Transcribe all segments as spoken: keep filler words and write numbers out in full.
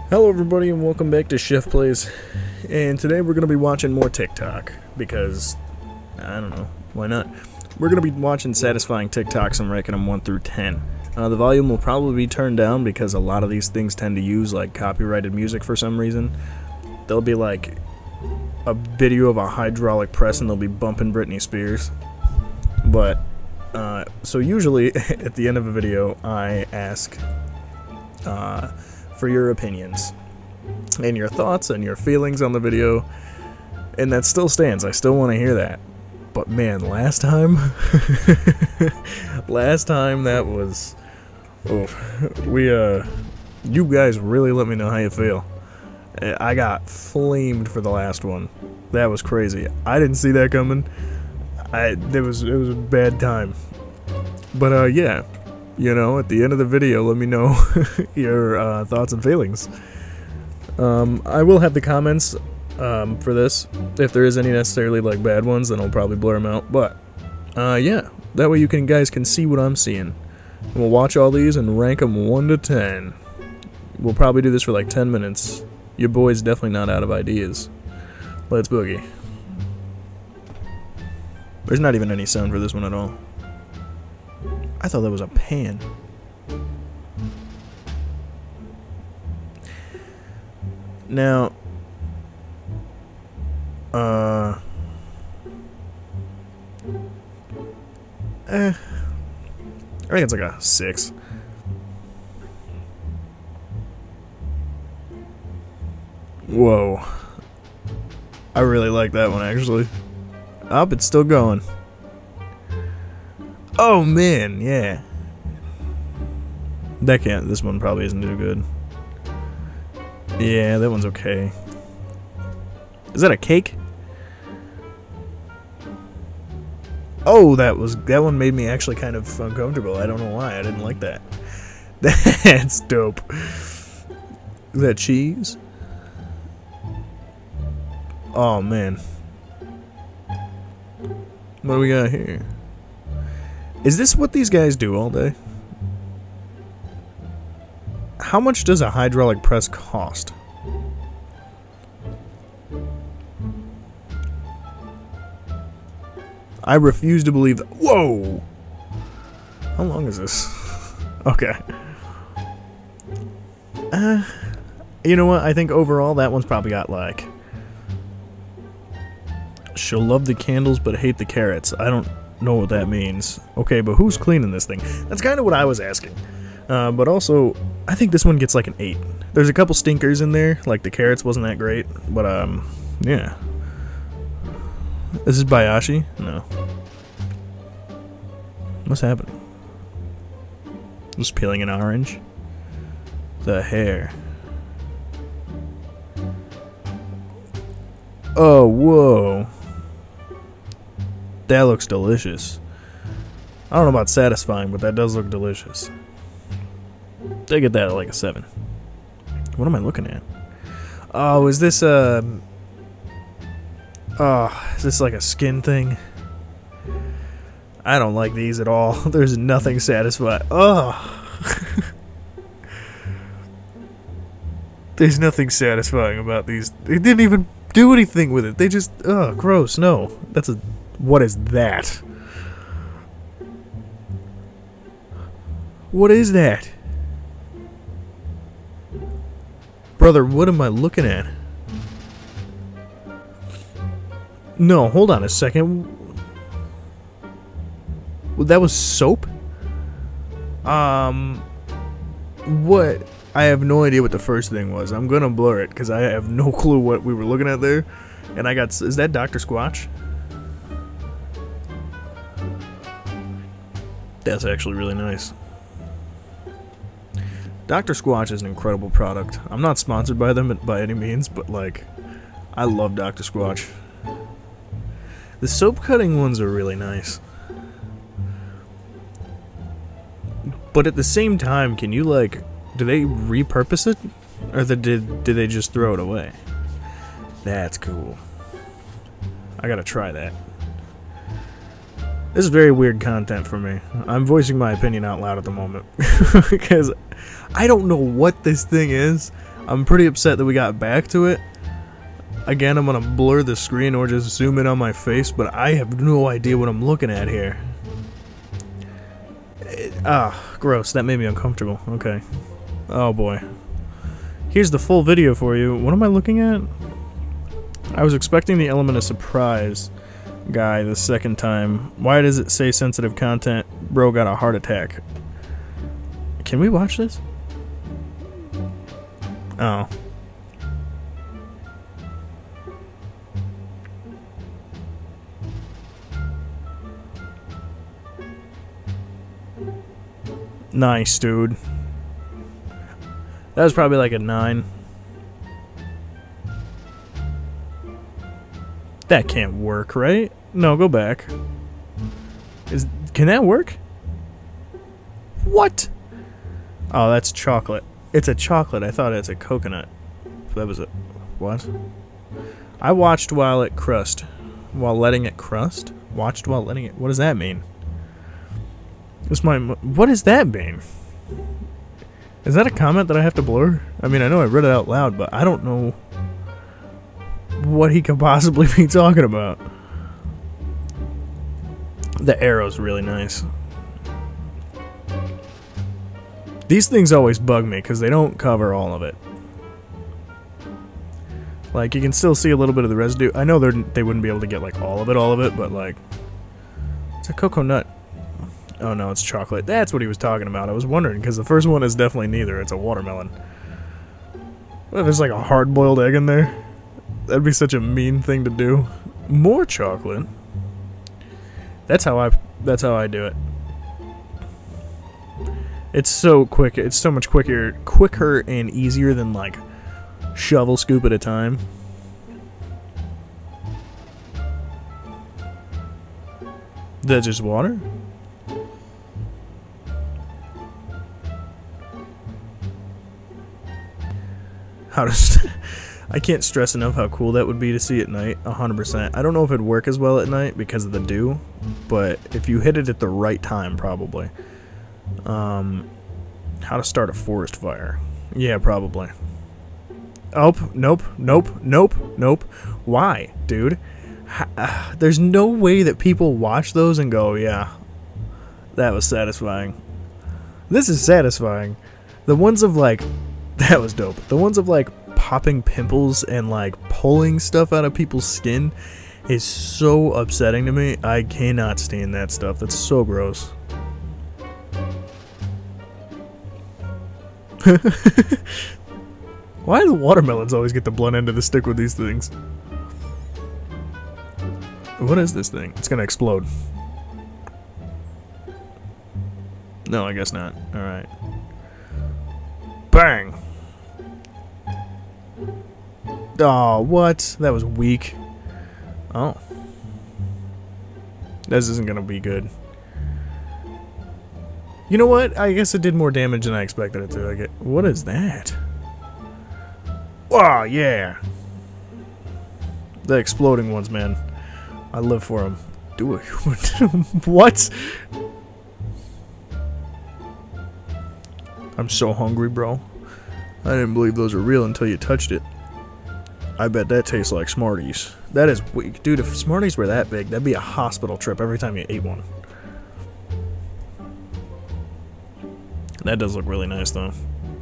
Hello everybody and welcome back to Chef Plays, and today we're going to be watching more TikTok, because, I don't know, why not? We're going to be watching satisfying TikToks and ranking them one through ten. Uh, the volume will probably be turned down because a lot of these things tend to use like copyrighted music for some reason. There'll be like a video of a hydraulic press and they'll be bumping Britney Spears. But, uh, so usually at the end of a video I ask, uh... for your opinions and your thoughts and your feelings on the video, and that still stands. I still want to hear that. But man, last time last time that was oh, we uh you guys really let me know how you feel. I got flamed for the last one. That was crazy. I didn't see that coming. I it was it was a bad time. But uh yeah, you know, at the end of the video, let me know your uh, thoughts and feelings. Um, I will have the comments um, for this. If there is any necessarily like bad ones, then I'll probably blur them out. But uh, yeah, that way you can guys can see what I'm seeing. And we'll watch all these and rank them one to ten. We'll probably do this for like ten minutes. Your boy's definitely not out of ideas. Let's boogie. There's not even any sound for this one at all. I thought that was a pan. Now, uh, eh, I think it's like a six. Whoa. I really like that one, actually. Up, it's still going. Oh man, yeah. That can't, this one probably isn't too good. Yeah, that one's okay. Is that a cake? Oh, that was, that one made me actually kind of uncomfortable. I don't know why, I didn't like that. That's dope. Is that cheese? Oh man. What do we got here? Is this what these guys do all day? How much does a hydraulic press cost? I refuse to believe that. Whoa! How long is this? Okay. Uh, you know what? I think overall that one's probably got like... She'll love the candles but hate the carrots. I don't know what that means. Okay, but who's cleaning this thing? That's kind of what I was asking. Uh, but also, I think this one gets like an eight. There's a couple stinkers in there, like the carrots wasn't that great, but um, yeah. This is Bayashi? No. What's happening? Just peeling an orange. The hair. Oh, whoa. That looks delicious. I don't know about satisfying, but that does look delicious. They get that at like a seven. What am I looking at? Oh, is this a... Um, oh, is this like a skin thing? I don't like these at all. There's nothing satisfying. Oh. There's nothing satisfying about these. They didn't even do anything with it. They just... Oh, gross. No. That's a... What is that? What is that? Brother, what am I looking at? No, hold on a second. That was soap? Um... What? I have no idea what the first thing was. I'm gonna blur it, because I have no clue what we were looking at there. And I got... Is that Doctor Squatch? That's actually really nice. Doctor Squatch is an incredible product. I'm not sponsored by them by any means, but like, I love Doctor Squatch. The soap cutting ones are really nice. But at the same time, can you like, do they repurpose it? Or the, did, did they just throw it away? That's cool. I gotta try that. This is very weird content for me. I'm voicing my opinion out loud at the moment. Because I don't know what this thing is. I'm pretty upset that we got back to it. Again, I'm gonna blur the screen or just zoom in on my face, but I have no idea what I'm looking at here. It, ah, gross. That made me uncomfortable. Okay. Oh boy. Here's the full video for you. What am I looking at? I was expecting the element of surprise guy the second time. Why does it say sensitive content? Bro got a heart attack. Can we watch this? Oh. Nice, dude. That was probably like a nine. That can't work, right? No, go back. Is can that work? What? Oh, that's chocolate. It's a chocolate. I thought it's a coconut. So that was a what? I watched while it crust. While letting it crust? Watched while letting it. What does that mean? This my. What does that mean? Is that a comment that I have to blur? I mean, I know I read it out loud, but I don't know what he could possibly be talking about. The arrow's really nice. These things always bug me because they don't cover all of it. Like, you can still see a little bit of the residue. I know they're, they wouldn't be able to get, like, all of it, all of it, but, like, it's a cocoa nut. Oh, no, it's chocolate. That's what he was talking about. I was wondering, because the first one is definitely neither. It's a watermelon. Well, there's, like, a hard-boiled egg in there. That'd be such a mean thing to do. More chocolate. That's how I, that's how I do it. It's so quick. It's so much quicker, quicker and easier than, like, shovel scoop at a time. That's just water? How does... I can't stress enough how cool that would be to see at night, one hundred percent. I don't know if it'd work as well at night because of the dew, but if you hit it at the right time, probably. Um, how to start a forest fire. Yeah, probably. Oh, nope, nope, nope, nope. Why, dude? Ha uh, there's no way that people watch those and go, yeah, that was satisfying. This is satisfying. The ones of, like, that was dope. The ones of, like, popping pimples and, like, pulling stuff out of people's skin is so upsetting to me. I cannot stand that stuff. That's so gross. Why do the watermelons always get the blunt end of the stick with these things? What is this thing? It's gonna explode. No, I guess not. Alright. Bang! Oh, what? That was weak. Oh. This isn't gonna be good. You know what? I guess it did more damage than I expected it to. I get. What is that? Oh, yeah. The exploding ones, man. I live for them. Do it. What? I'm so hungry, bro. I didn't believe those were real until you touched it. I bet that tastes like Smarties. That is weak. Dude, if Smarties were that big, that'd be a hospital trip every time you ate one. That does look really nice, though.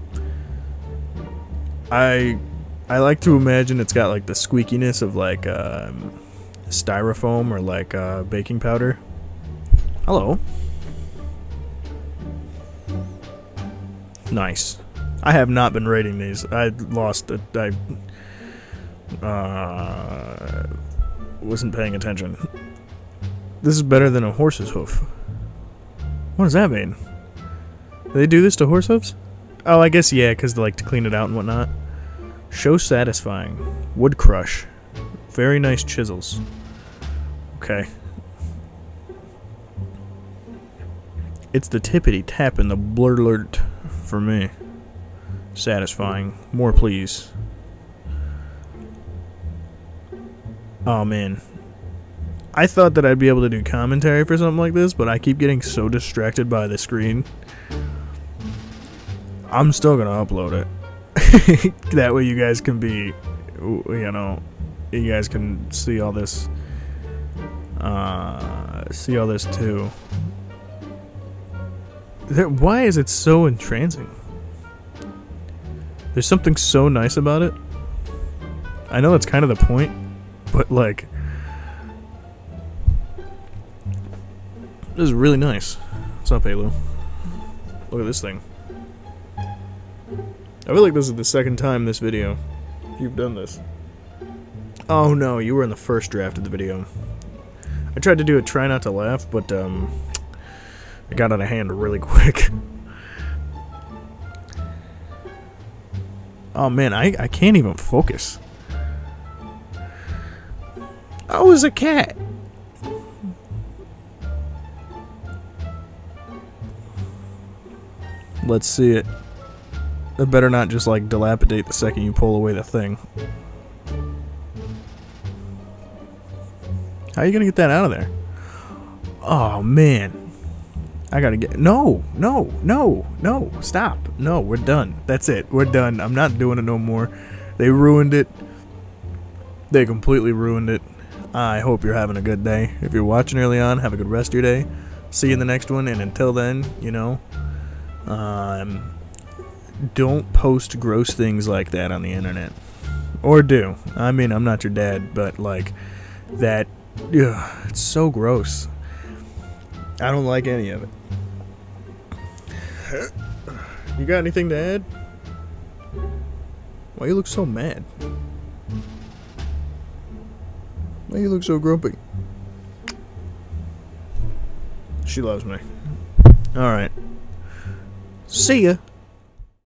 I I like to imagine it's got, like, the squeakiness of, like, um, styrofoam or, like, uh, baking powder. Hello. Nice. I have not been rating these. I lost a... I... Uh, wasn't paying attention. This is better than a horse's hoof. What does that mean? Do they do this to horse hoofs? Oh, I guess yeah, because they like to clean it out and whatnot. Show satisfying. Wood crush. Very nice chisels. Okay. It's the tippity tap and the blur alert for me. Satisfying. More please. Oh man. I thought that I'd be able to do commentary for something like this, but I keep getting so distracted by the screen. I'm still gonna upload it. That way you guys can be, you know, you guys can see all this, uh, see all this too. Why is it so entrancing? There's something so nice about it. I know that's kind of the point, but like, this is really nice. What's up, Halo? Look at this thing. I feel like this is the second time this video you've done this. Oh no, you were in the first draft of the video. I tried to do a try not to laugh, but um, it got out of hand really quick. Oh man, I, I can't even focus. I was a cat. Let's see it. It better not just like dilapidate the second you pull away the thing. How are you gonna get that out of there? Oh man. I gotta get... No! No! No! No! Stop! No, we're done. That's it. We're done. I'm not doing it no more. They ruined it. They completely ruined it. I hope you're having a good day. If you're watching early on, have a good rest of your day. See you in the next one, and until then, you know, um, don't post gross things like that on the internet. Or do. I mean, I'm not your dad, but like, that, ugh, it's so gross. I don't like any of it. You got anything to add? Why you look so mad? Why you look so grumpy? She loves me. Alright. See ya.